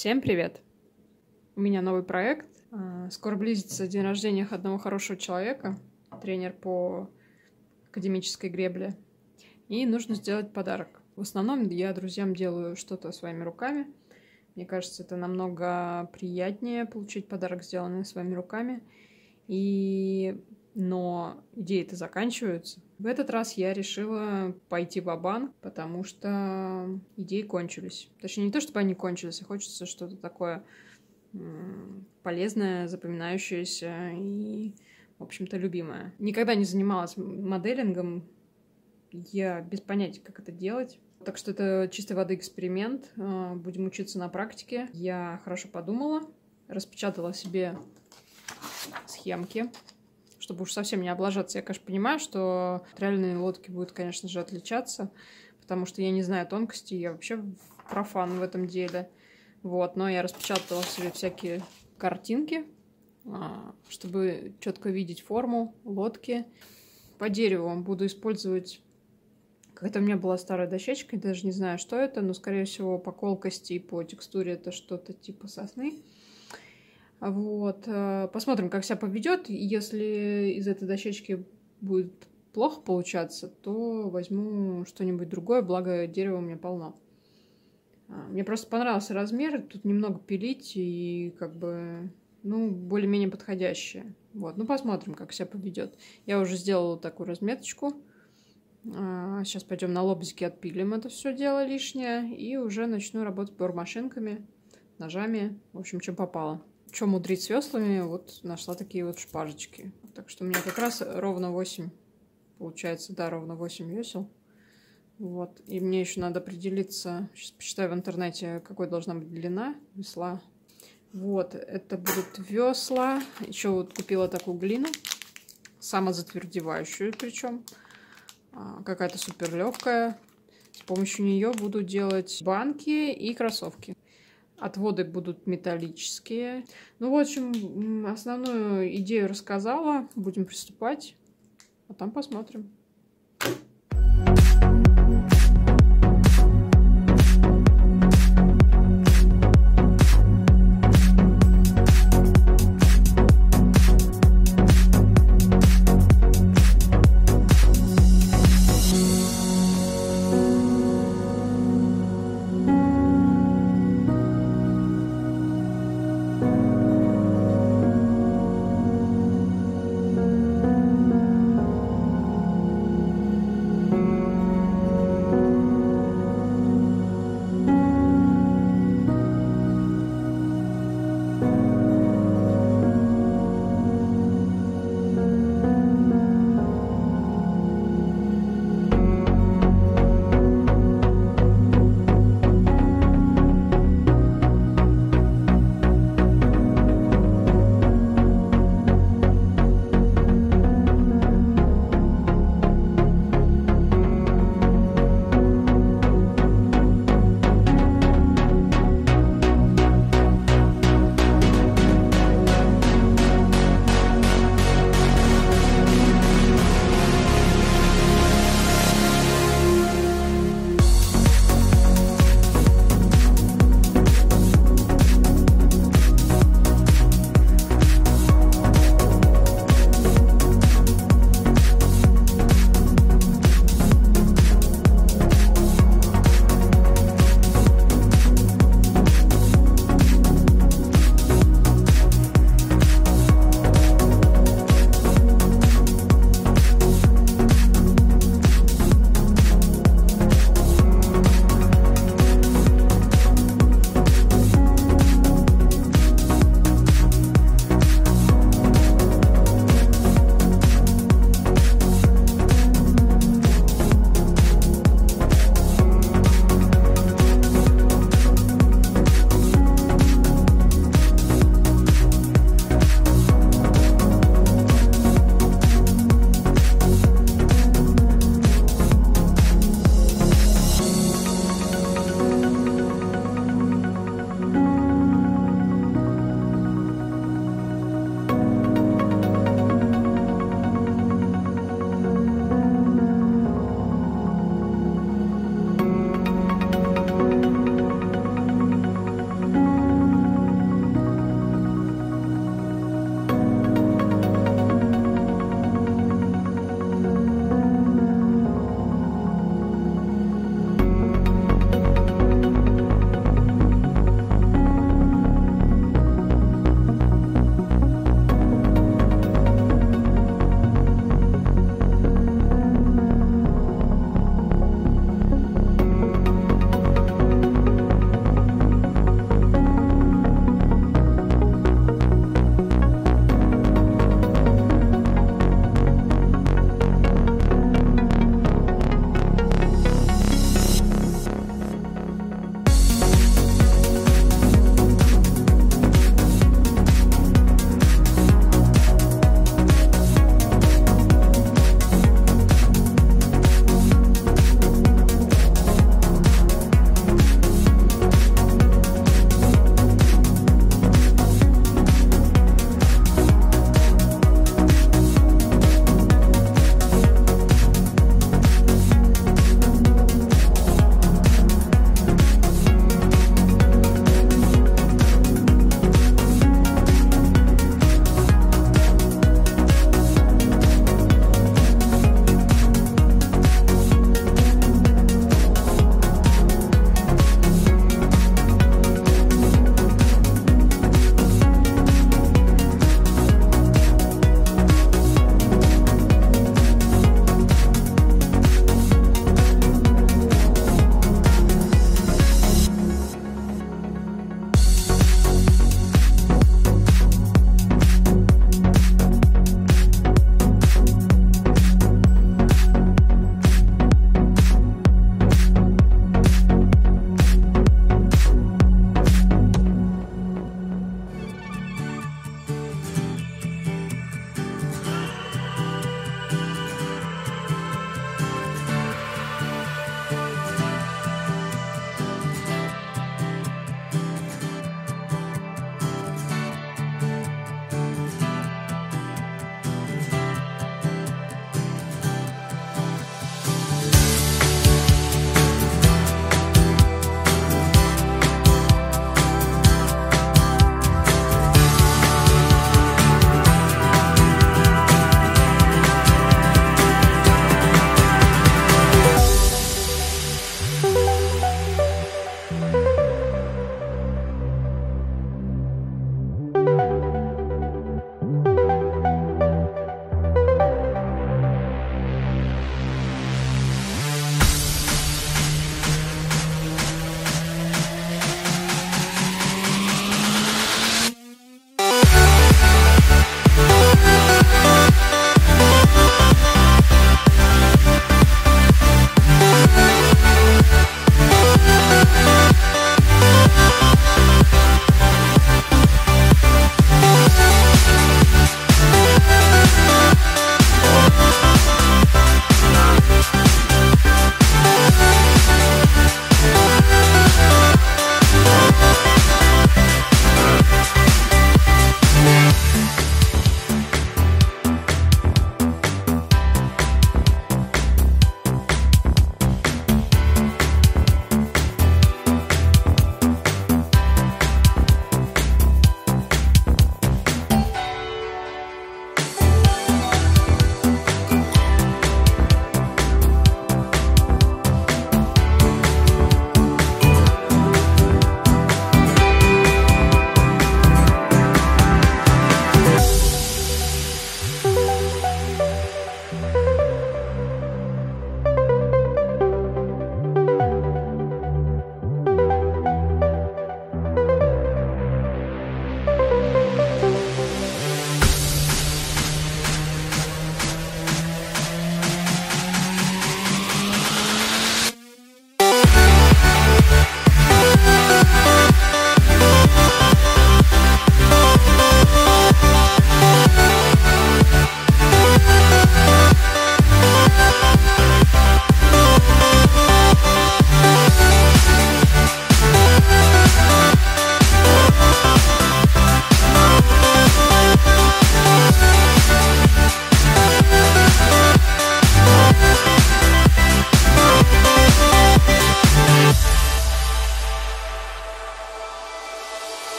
Всем привет! У меня новый проект. Скоро близится день рождения одного хорошего человека, тренер по академической гребле. И нужно сделать подарок. В основном я друзьям делаю что-то своими руками. Мне кажется, это намного приятнее получить подарок, сделанный своими руками. Но идеи-то заканчиваются. В этот раз я решила пойти ва-банк, потому что идеи кончились. Точнее, не то, чтобы они кончились, а хочется что-то такое полезное, запоминающееся и, в общем-то, любимое. Никогда не занималась моделингом. Я без понятия, как это делать. Так что это чистой воды эксперимент. Будем учиться на практике. Я хорошо подумала, распечатала себе схемки, чтобы уж совсем не облажаться. Я, конечно, понимаю, что реальные лодки будут, конечно же, отличаться, потому что я не знаю тонкостей, я вообще профан в этом деле. Но я распечатала себе всякие картинки, чтобы четко видеть форму лодки. По дереву буду использовать... Какая-то у меня была старая дощечка, я даже не знаю, что это, но, скорее всего, по колкости и по текстуре это что-то типа сосны. Посмотрим, как себя поведет. Если из этой дощечки будет плохо получаться, то возьму что-нибудь другое, благо дерева у меня полно. Мне просто понравился размер, тут немного пилить и более-менее подходящее. Посмотрим, как себя поведет. Я уже сделала такую разметочку. Сейчас пойдем на лобзике, отпилим это все дело лишнее и уже начну работать бормашинками, ножами, в общем, что попало. Что мудрить с веслами, нашла такие шпажечки. Так что у меня как раз ровно 8, получается, ровно 8 весел. И мне еще надо определиться, сейчас почитаю в интернете, какой должна быть длина весла. Это будут весла. Еще купила такую глину, самозатвердевающую причем. Какая-то супер легкая. С помощью нее буду делать банки и кроссовки. Отводы будут металлические. В общем, основную идею рассказала. Будем приступать. А там посмотрим.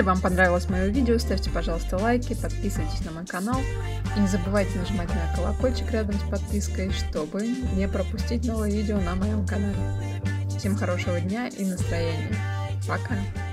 вам понравилось мое видео, ставьте, пожалуйста, лайки, подписывайтесь на мой канал. И не забывайте нажимать на колокольчик рядом с подпиской, чтобы не пропустить новые видео на моем канале. Всем хорошего дня и настроения. Пока!